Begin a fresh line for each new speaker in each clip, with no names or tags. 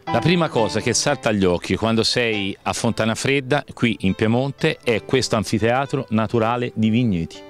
La prima cosa che salta agli occhi quando sei a Fontanafredda, qui in Piemonte, è questo anfiteatro naturale di vigneti.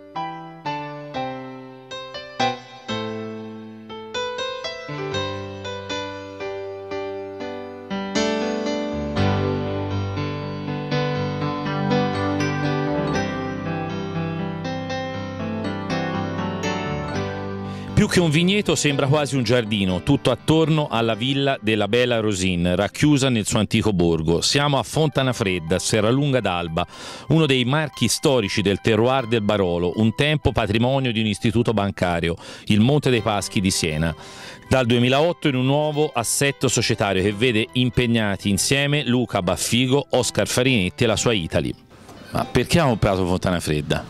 Più che un vigneto sembra quasi un giardino, tutto attorno alla villa della Bela Rosin, racchiusa nel suo antico borgo. Siamo a Fontanafredda, Serralunga d'Alba, uno dei marchi storici del terroir del Barolo, un tempo patrimonio di un istituto bancario, il Monte dei Paschi di Siena. Dal 2008 in un nuovo assetto societario che vede impegnati insieme Luca Baffigo, Oscar Farinetti e la sua Italy. Ma perché ha comprato Fontanafredda?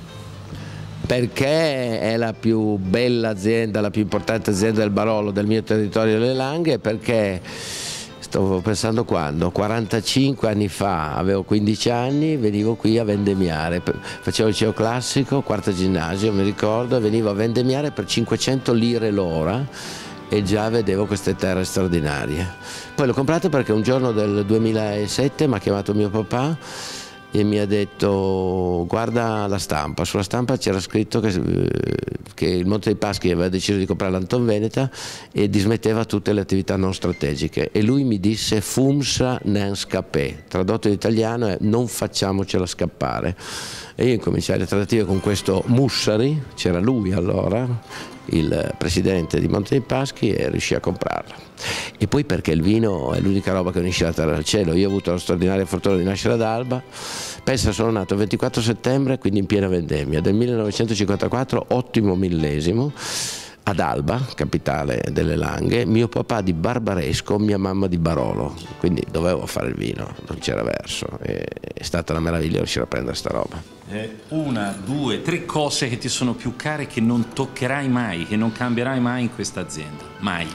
Perché è la più bella azienda, la più importante azienda del Barolo, del mio territorio delle Langhe, perché stavo pensando quando, 45 anni fa, avevo 15 anni, venivo qui a vendemmiare, facevo il liceo classico, quarta ginnasio mi ricordo, venivo a vendemmiare per 500 lire l'ora e già vedevo queste terre straordinarie. Poi l'ho comprato perché un giorno del 2007 mi ha chiamato mio papà e mi ha detto: guarda la stampa, sulla stampa c'era scritto che il Monte dei Paschi aveva deciso di comprare l'Antonveneta e dismetteva tutte le attività non strategiche, e lui mi disse fumsa nen scappé, tradotto in italiano è non facciamocela scappare. E io incominciai le trattative con questo Mussari, c'era lui allora, il presidente di Monte dei Paschi, e riuscì a comprarla. E poi perché il vino è l'unica roba che unisce la terra al cielo. Io ho avuto la straordinaria fortuna di nascere ad Alba, pensa, sono nato il 24 settembre, quindi in piena vendemmia del 1954, ottimo millesimo, ad Alba, capitale delle Langhe, mio papà di Barbaresco, mia mamma di Barolo, quindi dovevo fare il vino, non c'era verso, è stata una meraviglia riuscire a prendere sta roba.
Una, due, tre cose che ti sono più care, che non toccherai mai, che non cambierai mai in questa azienda, mai.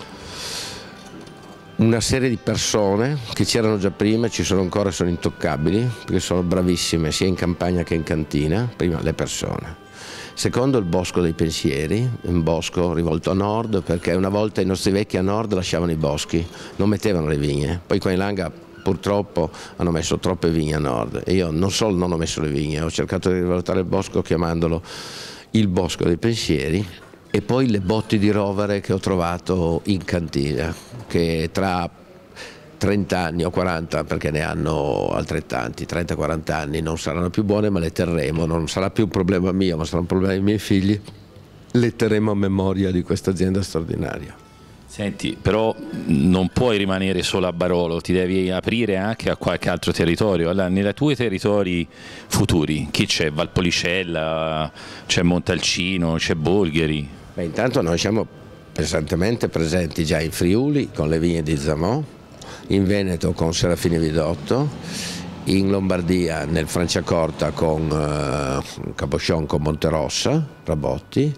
Una serie di persone che c'erano già prima, ci sono ancora, sono intoccabili, perché sono bravissime sia in campagna che in cantina. Prima le persone. Secondo, il bosco dei pensieri, un bosco rivolto a nord, perché una volta i nostri vecchi a nord lasciavano i boschi, non mettevano le vigne. Poi qua in Langa purtroppo hanno messo troppe vigne a nord e io non solo non ho messo le vigne, ho cercato di rivalutare il bosco chiamandolo il bosco dei pensieri. E poi le botti di rovere che ho trovato in cantina, che tra 30 anni o 40, perché ne hanno altrettanti, 30-40 anni, non saranno più buone, ma le terremo, non sarà più un problema mio, ma sarà un problema dei miei figli, le terremo a memoria di questa azienda straordinaria.
Senti, però non puoi rimanere solo a Barolo, ti devi aprire anche a qualche altro territorio. Allora, nei tuoi territori futuri, chi c'è? Valpolicella, c'è Montalcino, c'è Bolgheri?
Beh, intanto noi siamo pesantemente presenti già in Friuli con le vigne di Zamò, in Veneto con Serafini Vidotto, in Lombardia nel Franciacorta con Cabochon, con Monterossa, Rabotti,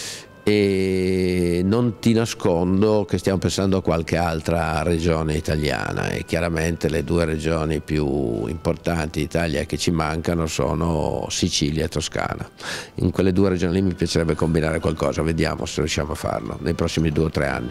e non ti nascondo che stiamo pensando a qualche altra regione italiana, e chiaramente le due regioni più importanti d'Italia che ci mancano sono Sicilia e Toscana. In quelle due regioni lì mi piacerebbe combinare qualcosa, vediamo se riusciamo a farlo nei prossimi 2 o 3 anni.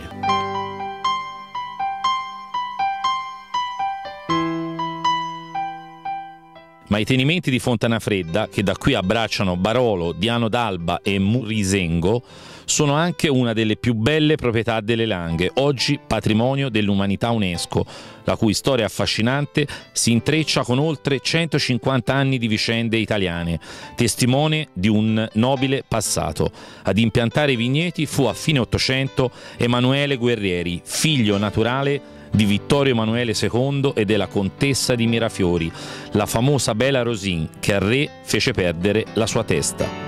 Ma i tenimenti di Fontanafredda, che da qui abbracciano Barolo, Diano d'Alba e Murisengo, sono anche una delle più belle proprietà delle Langhe, oggi patrimonio dell'umanità UNESCO, la cui storia affascinante si intreccia con oltre 150 anni di vicende italiane, testimone di un nobile passato. Ad impiantare i vigneti fu a fine Ottocento Emanuele Guerrieri, figlio naturale di Vittorio Emanuele II e della contessa di Mirafiori, la famosa Bela Rosin, che al re fece perdere la sua testa.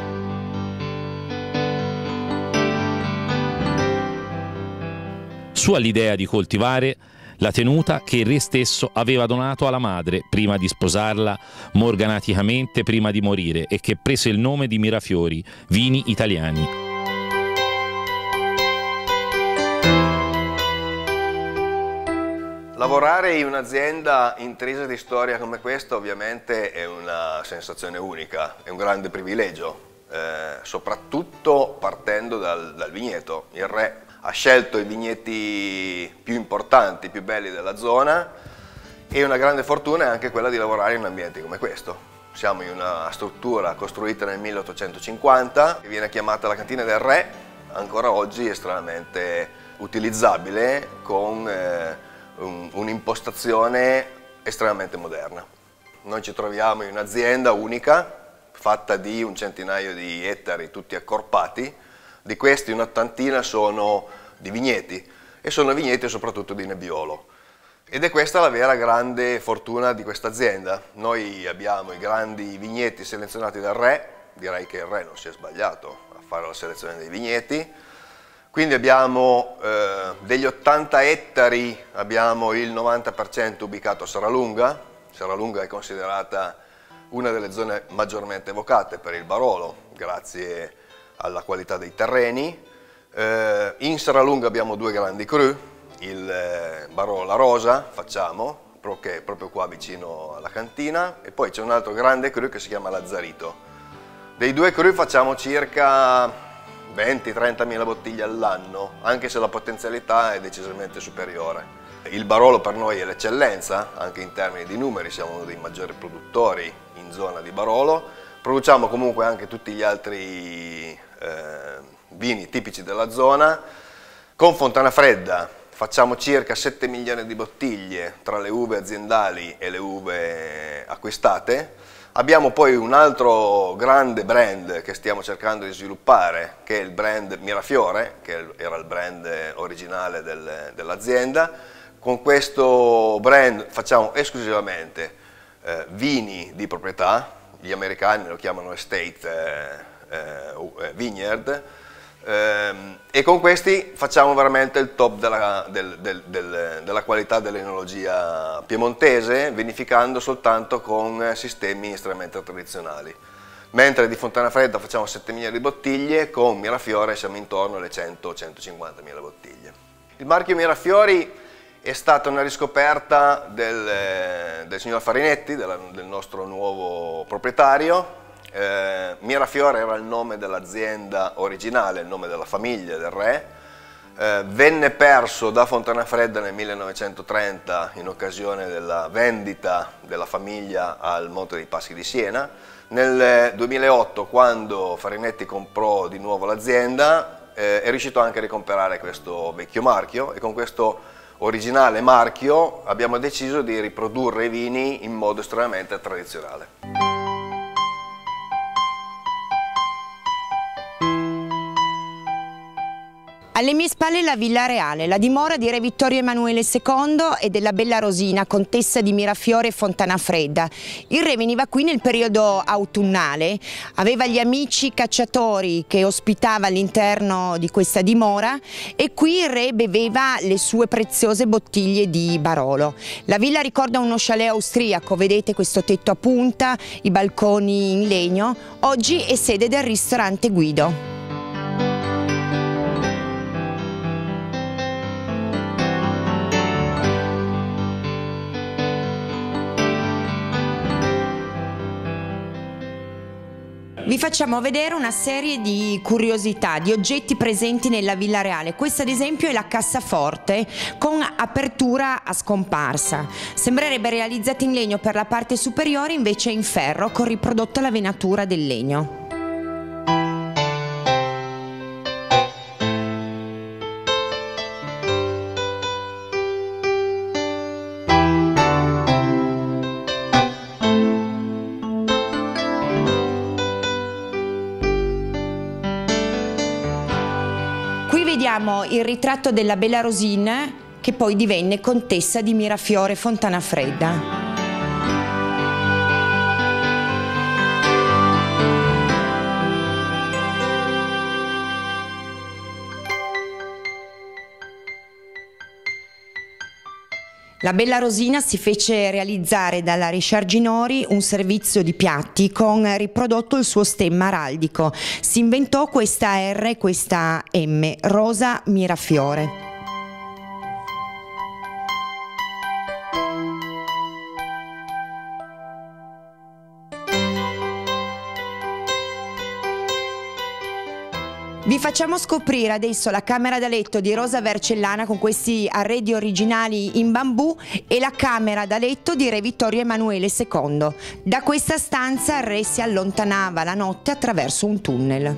Su all'idea di coltivare la tenuta che il re stesso aveva donato alla madre prima di sposarla morganaticamente prima di morire, e che prese il nome di Mirafiori, vini italiani.
Lavorare in un'azienda intrisa di storia come questa ovviamente è una sensazione unica, è un grande privilegio, soprattutto partendo dal vigneto. Il re ha scelto i vigneti più importanti, più belli della zona, e una grande fortuna è anche quella di lavorare in ambienti come questo. Siamo in una struttura costruita nel 1850 che viene chiamata la Cantina del Re, ancora oggi estremamente utilizzabile con un'impostazione estremamente moderna. Noi ci troviamo in un'azienda unica fatta di un centinaio di ettari tutti accorpati, di questi un'ottantina sono di vigneti e sono vigneti soprattutto di Nebbiolo. Ed è questa la vera grande fortuna di questa azienda. Noi abbiamo i grandi vigneti selezionati dal Re, direi che il Re non si è sbagliato a fare la selezione dei vigneti, quindi abbiamo degli 80 ettari, abbiamo il 90% ubicato a Serralunga. Serralunga è considerata una delle zone maggiormente evocate per il Barolo, grazie alla qualità dei terreni. In Serralunga abbiamo due grandi cru, il Barolo La Rosa facciamo, che è proprio qua vicino alla cantina, e poi c'è un altro grande cru che si chiama Lazzarito. Dei due cru facciamo circa 20-30 mila bottiglie all'anno, anche se la potenzialità è decisamente superiore. Il Barolo per noi è l'eccellenza, anche in termini di numeri, siamo uno dei maggiori produttori in zona di Barolo. Produciamo comunque anche tutti gli altri vini tipici della zona. Con Fontana Fredda facciamo circa 7 milioni di bottiglie tra le uve aziendali e le uve acquistate. Abbiamo poi un altro grande brand che stiamo cercando di sviluppare, che è il brand Mirafiore, che era il brand originale dell'azienda. Con questo brand facciamo esclusivamente vini di proprietà, gli americani lo chiamano estate vineyard, e con questi facciamo veramente il top della qualità dell'enologia piemontese, vinificando soltanto con sistemi estremamente tradizionali. Mentre di Fontana Fredda facciamo 7 milioni di bottiglie, con Mirafiore siamo intorno alle 100-150 mila bottiglie. Il marchio Mirafiori è stata una riscoperta del signor Farinetti, del nostro nuovo proprietario. Mirafiore era il nome dell'azienda originale, il nome della famiglia del Re. Venne perso da Fontana Fredda nel 1930 in occasione della vendita della famiglia al Monte dei Paschi di Siena. Nel 2008, quando Farinetti comprò di nuovo l'azienda, è riuscito anche a ricomperare questo vecchio marchio, e con questo originale marchio abbiamo deciso di riprodurre i vini in modo estremamente tradizionale.
Alle mie spalle la Villa Reale, la dimora di Re Vittorio Emanuele II e della Bella Rosina, contessa di Mirafiore e Fontana Fredda. Il re veniva qui nel periodo autunnale, aveva gli amici cacciatori che ospitava all'interno di questa dimora, e qui il re beveva le sue preziose bottiglie di Barolo. La villa ricorda uno chalet austriaco, vedete questo tetto a punta, i balconi in legno. Oggi è sede del ristorante Guido. Vi facciamo vedere una serie di curiosità, di oggetti presenti nella Villa Reale. Questa ad esempio è la cassaforte con apertura a scomparsa. Sembrerebbe realizzata in legno per la parte superiore, invece è in ferro con riprodotta la venatura del legno. Vediamo il ritratto della Bella Rosina, che poi divenne contessa di Mirafiore Fontana Fredda. La Bella Rosina si fece realizzare dalla Richard Ginori un servizio di piatti con riprodotto il suo stemma araldico. Si inventò questa R e questa M, Rosa Mirafiore. Vi facciamo scoprire adesso la camera da letto di Rosa Vercellana con questi arredi originali in bambù e la camera da letto di Re Vittorio Emanuele II. Da questa stanza il re si allontanava la notte attraverso un tunnel.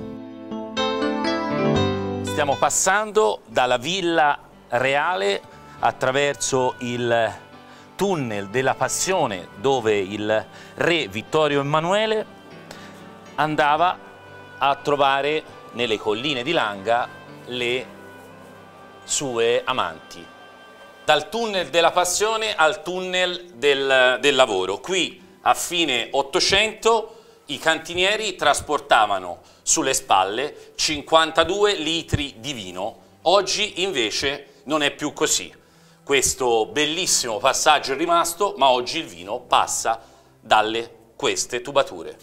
Stiamo passando dalla villa reale attraverso il tunnel della Passione, dove il re Vittorio Emanuele andava a trovare nelle colline di Langa le sue amanti. Dal tunnel della Passione al tunnel del lavoro. Qui a fine 800 i cantinieri trasportavano sulle spalle 52 litri di vino. Oggi invece non è più così. Questo bellissimo passaggio è rimasto, ma oggi il vino passa dalle queste tubature.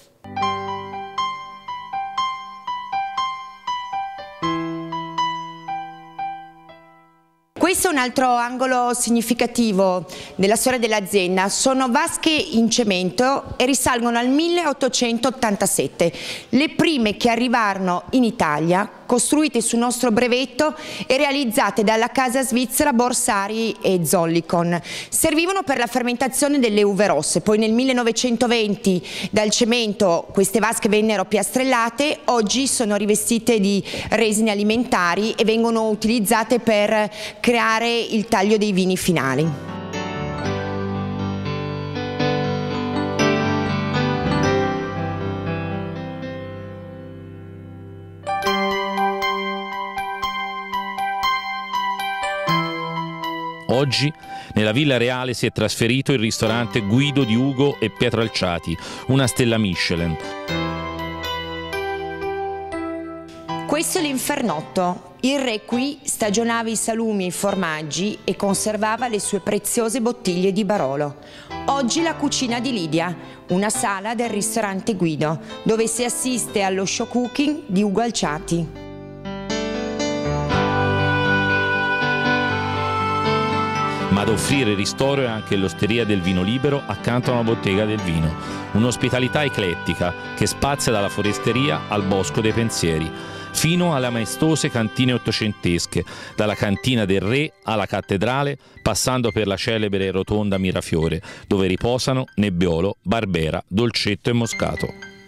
Questo è un altro angolo significativo della storia dell'azienda. Sono vasche in cemento e risalgono al 1887, le prime che arrivarono in Italia, costruite sul nostro brevetto e realizzate dalla casa svizzera Borsari e Zollicon. Servivano per la fermentazione delle uve rosse, poi nel 1920 dal cemento queste vasche vennero piastrellate, oggi sono rivestite di resine alimentari e vengono utilizzate per creare il taglio dei vini finali.
Oggi nella Villa Reale si è trasferito il ristorante Guido di Ugo e Pietro Alciati, una stella Michelin.
Questo è l'Infernotto. Il re qui stagionava i salumi e i formaggi e conservava le sue preziose bottiglie di Barolo. Oggi la cucina di Lidia, una sala del ristorante Guido, dove si assiste allo show cooking di Ugo Alciati.
Ma ad offrire ristoro è anche l'Osteria del Vino Libero accanto a una bottega del vino. Un'ospitalità eclettica che spazia dalla foresteria al bosco dei pensieri, fino alle maestose cantine ottocentesche, dalla cantina del re alla cattedrale, passando per la celebre rotonda Mirafiore, dove riposano Nebbiolo, Barbera, Dolcetto e Moscato.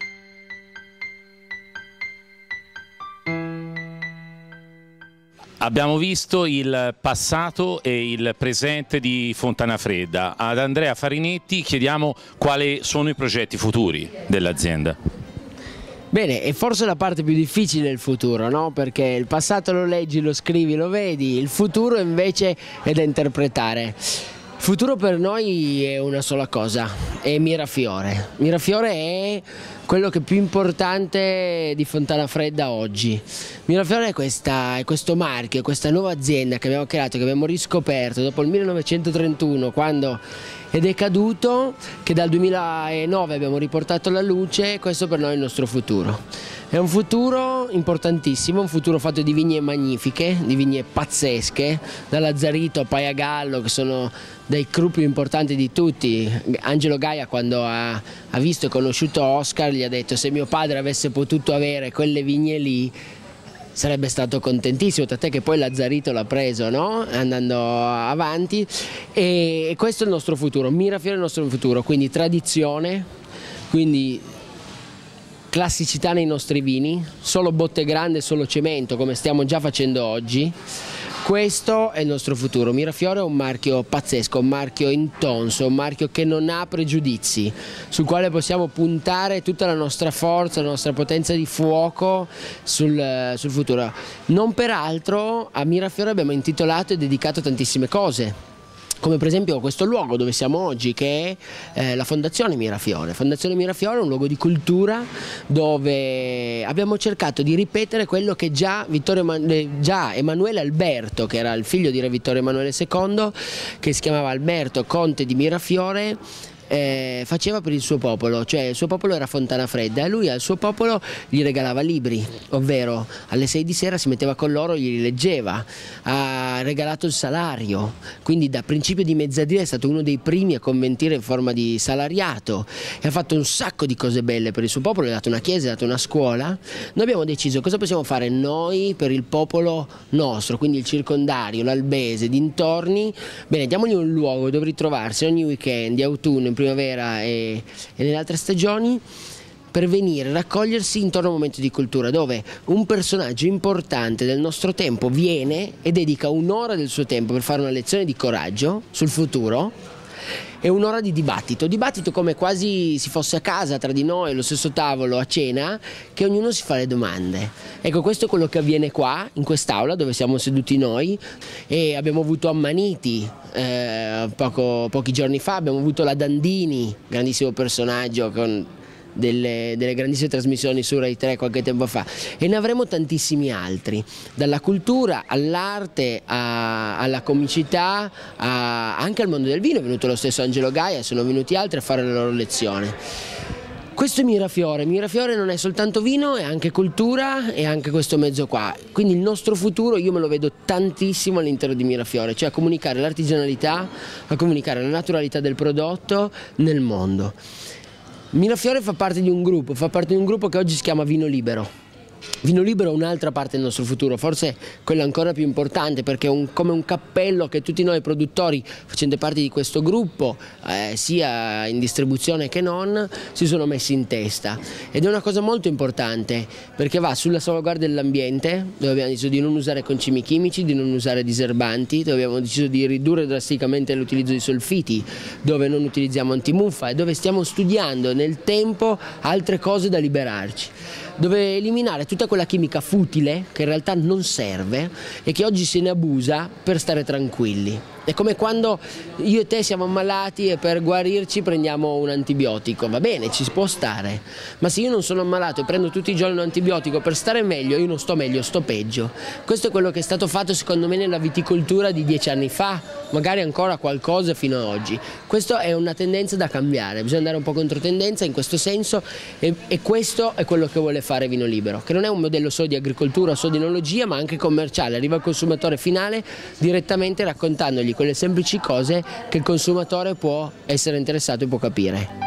Abbiamo visto il passato e il presente di Fontana Fredda. Ad Andrea Farinetti chiediamo quali sono i progetti futuri dell'azienda.
Bene, e forse la parte più difficile è il futuro, no? Perché il passato lo leggi, lo scrivi, lo vedi, il futuro invece è da interpretare. Il futuro per noi è una sola cosa, è Mirafiore. Mirafiore è quello che è più importante di Fontana Fredda oggi. Mirafiore è questo marchio, questa nuova azienda che abbiamo creato, che abbiamo riscoperto dopo il 1931, quando è decaduto, che dal 2009 abbiamo riportato alla luce. Questo per noi è il nostro futuro. È un futuro importantissimo, un futuro fatto di vigne magnifiche, di vigne pazzesche, da Lazzarito a Paiagallo, che sono dei cru più importanti di tutti. Angelo Gaia, quando ha visto e conosciuto Oscar, gli ha detto: se mio padre avesse potuto avere quelle vigne lì sarebbe stato contentissimo, tant'è che poi Lazzarito l'ha preso, no? Andando avanti, e questo è il nostro futuro. Mirafiore è il nostro futuro, quindi tradizione, quindi classicità nei nostri vini, solo botte grande, solo cemento, come stiamo già facendo oggi. Questo è il nostro futuro. Mirafiore è un marchio pazzesco, un marchio intonso, un marchio che non ha pregiudizi, sul quale possiamo puntare tutta la nostra forza, la nostra potenza di fuoco sul futuro. Non peraltro a Mirafiore abbiamo intitolato e dedicato tantissime cose, come per esempio questo luogo dove siamo oggi, che è la Fondazione Mirafiore. Fondazione Mirafiore è un luogo di cultura dove abbiamo cercato di ripetere quello che già Emanuele Alberto, che era il figlio di Re Vittorio Emanuele II, che si chiamava Alberto Conte di Mirafiore, faceva per il suo popolo, cioè il suo popolo era Fontana Fredda e lui al suo popolo gli regalava libri, ovvero alle 6 di sera si metteva con loro, gli leggeva, ha regalato il salario, quindi da principio di mezzadria è stato uno dei primi a convertire in forma di salariato e ha fatto un sacco di cose belle per il suo popolo, ha dato una chiesa, ha dato una scuola. Noi abbiamo deciso cosa possiamo fare noi per il popolo nostro, quindi il circondario, l'Albese, dintorni. Bene, diamogli un luogo dove ritrovarsi ogni weekend, di autunno, in primavera e nelle altre stagioni, per venire a raccogliersi intorno a un momento di cultura dove un personaggio importante del nostro tempo viene e dedica un'ora del suo tempo per fare una lezione di coraggio sul futuro e un'ora di dibattito come quasi si fosse a casa tra di noi, allo stesso tavolo a cena, che ognuno si fa le domande. Ecco, questo è quello che avviene qua, in quest'aula dove siamo seduti noi, e abbiamo avuto Ammaniti pochi giorni fa, abbiamo avuto la Dandini, grandissimo personaggio con delle grandissime trasmissioni su Rai 3 qualche tempo fa, e ne avremo tantissimi altri, dalla cultura all'arte alla comicità anche al mondo del vino. È venuto lo stesso Angelo Gaia, sono venuti altri a fare la loro lezione. Questo è Mirafiore non è soltanto vino, è anche cultura e anche questo mezzo qua, quindi il nostro futuro io me lo vedo tantissimo all'interno di Mirafiore, cioè a comunicare l'artigianalità, a comunicare la naturalità del prodotto nel mondo. Mirafiore fa parte di un gruppo che oggi si chiama Vino Libero. Vino Libero è un'altra parte del nostro futuro, forse quella ancora più importante, perché è come un cappello che tutti noi produttori, facendo parte di questo gruppo, sia in distribuzione che non, si sono messi in testa. Ed è una cosa molto importante, perché va sulla salvaguardia dell'ambiente, dove abbiamo deciso di non usare concimi chimici, di non usare diserbanti, dove abbiamo deciso di ridurre drasticamente l'utilizzo di solfiti, dove non utilizziamo antimuffa e dove stiamo studiando nel tempo altre cose da liberarci, dove eliminare tutta quella chimica futile che in realtà non serve e che oggi se ne abusa per stare tranquilli. È come quando io e te siamo ammalati e per guarirci prendiamo un antibiotico, va bene, ci può stare, ma se io non sono ammalato e prendo tutti i giorni un antibiotico per stare meglio, io non sto meglio, sto peggio. Questo è quello che è stato fatto secondo me nella viticoltura di 10 anni fa, magari ancora qualcosa fino ad oggi. Questa è una tendenza da cambiare, bisogna andare un po' contro tendenza in questo senso e questo è quello che vuole fare Vino Libero, che non è un modello solo di agricoltura, solo di enologia, ma anche commerciale, arriva al consumatore finale direttamente raccontandogli quelle semplici cose che il consumatore può essere interessato e può capire.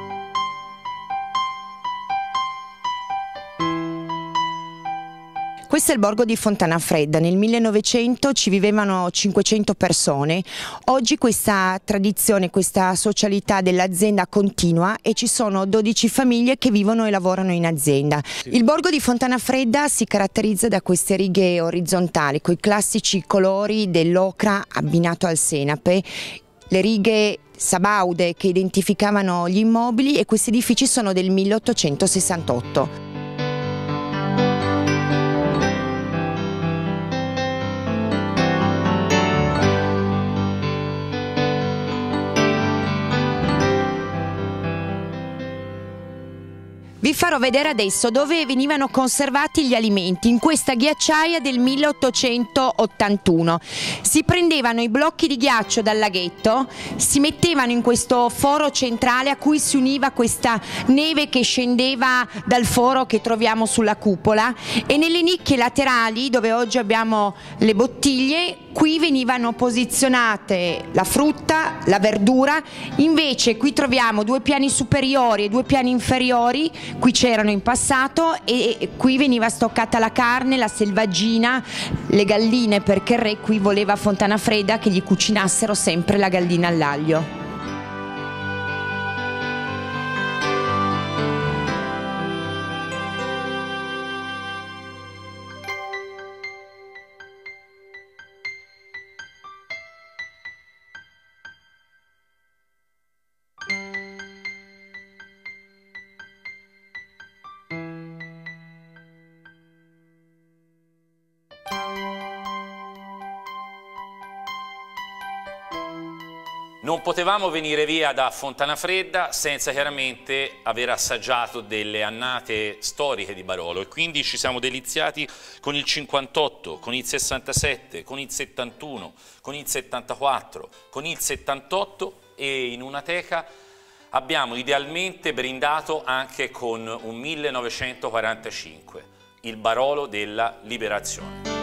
Questo è il borgo di Fontana Fredda, nel 1900 ci vivevano 500 persone, oggi questa tradizione, questa socialità dell'azienda continua e ci sono 12 famiglie che vivono e lavorano in azienda. Il borgo di Fontana Fredda si caratterizza da queste righe orizzontali, con i classici colori dell'ocra abbinato al senape, le righe sabaude che identificavano gli immobili, e questi edifici sono del 1868. Vi farò vedere adesso dove venivano conservati gli alimenti, in questa ghiacciaia del 1881. Si prendevano i blocchi di ghiaccio dal laghetto, si mettevano in questo foro centrale a cui si univa questa neve che scendeva dal foro che troviamo sulla cupola, e nelle nicchie laterali dove oggi abbiamo le bottiglie, qui venivano posizionate la frutta, la verdura. Invece qui troviamo 2 piani superiori e 2 piani inferiori, qui c'erano in passato, e qui veniva stoccata la carne, la selvaggina, le galline, perché il re qui voleva Fontana Fredda che gli cucinassero sempre la gallina all'aglio.
Non potevamo venire via da Fontana Fredda senza chiaramente aver assaggiato delle annate storiche di Barolo, e quindi ci siamo deliziati con il 58, con il 67, con il 71, con il 74, con il 78 e in una teca abbiamo idealmente brindato anche con un 1945, il Barolo della Liberazione.